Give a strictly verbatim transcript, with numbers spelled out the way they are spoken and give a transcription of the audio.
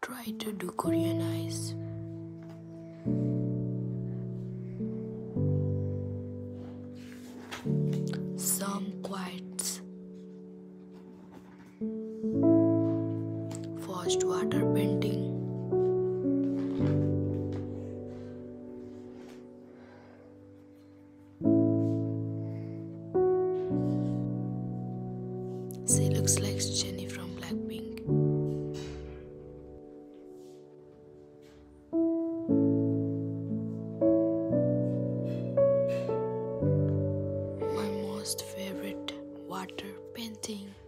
try to do Korean eyes. Some quotes. First, water painting. She looks like Jennie from Blackpink. My most favorite water painting.